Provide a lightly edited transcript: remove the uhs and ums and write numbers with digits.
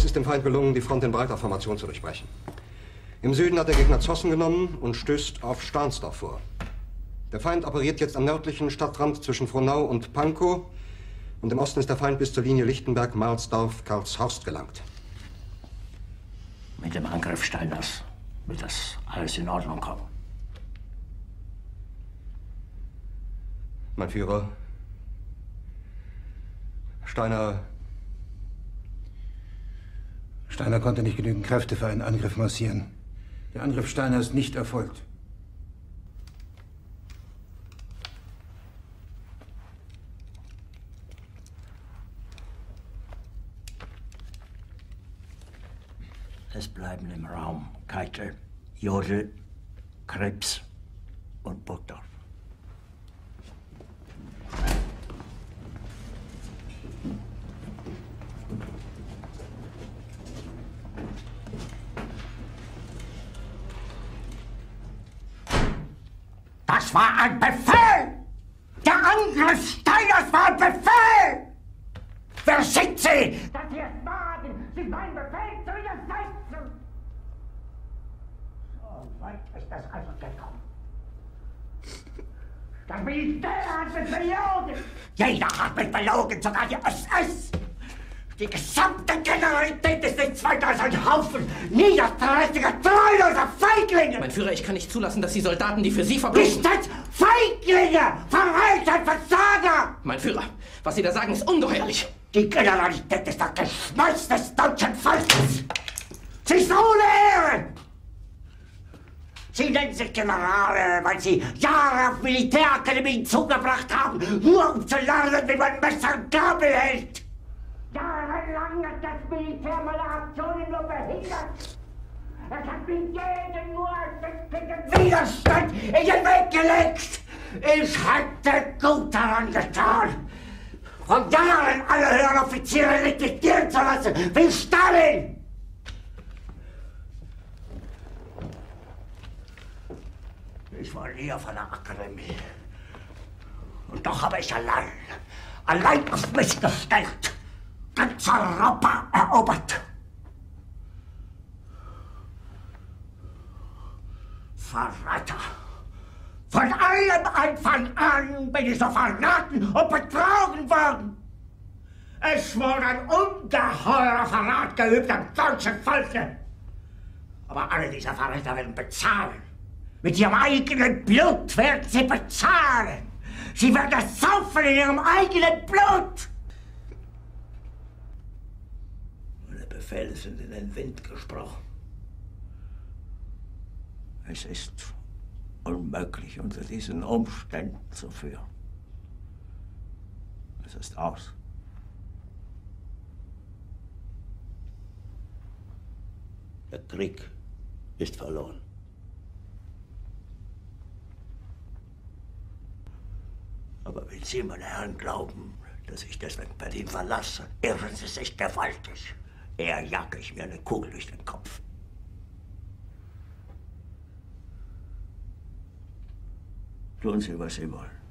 Es ist dem Feind gelungen, die Front in breiter Formation zu durchbrechen. Im Süden hat der Gegner Zossen genommen und stößt auf Stahnsdorf vor. Der Feind operiert jetzt am nördlichen Stadtrand zwischen Frohnau und Pankow. Und im Osten ist der Feind bis zur Linie Lichtenberg-Marsdorf-Karlshorst gelangt. Mit dem Angriff Steiners wird das alles in Ordnung kommen. Mein Führer, Steiner konnte nicht genügend Kräfte für einen Angriff massieren. Der Angriff Steiner ist nicht erfolgt. Es bleiben im Raum Keitel, Jodl, Krebs und Burgdorf. Das war ein Befehl! Der Angriff Steiners war ein Befehl! Wer schickt Sie? Dass Sie es wagen, sich meinen Befehl zu widersetzen! So weit ist das also gekommen. Das Militär hat mich belogen! Jeder hat mich belogen, sogar die SS! Die gesamte Generalität ist nichts weiter als ein Haufen niederträchtiger, treuloser Feiglinge! Mein Führer, ich kann nicht zulassen, dass die Soldaten, die für Sie verbringen... Nicht als Feiglinge! Verreiter, Versager! Mein Führer, was Sie da sagen, ist ungeheuerlich! Die Generalität ist das Geschmeiß des deutschen Volkes! Sie ist ohne Ehre! Sie nennen sich Generale, weil Sie Jahre auf Militärakademien zugebracht haben, nur um zu lernen, wie man Messer und Gabel hält! Jahrelang hat das Militär meine Aktionen nur behindert. Es hat mir jeden nur ersichtlichen Widerstand in den Weg gelegt. Ich hätte gut daran getan, von Jahren alle höheren Offiziere liquidieren zu lassen, wie Stalin. Ich war nie auf einer Akademie. Und doch habe ich allein auf mich gestellt, ganz Europa erobert. Verräter! Von allem Anfang an bin ich so verraten und betrogen worden. Es wurde ein ungeheurer Verrat geübt am deutschen Volke. Aber alle diese Verräter werden bezahlen. Mit ihrem eigenen Blut werden sie bezahlen. Sie werden es saufen in ihrem eigenen Blut. Meine Befehle sind in den Wind gesprochen. Es ist unmöglich, unter diesen Umständen zu führen. Es ist aus. Der Krieg ist verloren. Aber wenn Sie, meine Herren, glauben, dass ich deswegen Berlin verlasse, irren Sie sich gewaltig. Eher jage ich mir eine Kugel durch den Kopf. Tun Sie, was Sie wollen.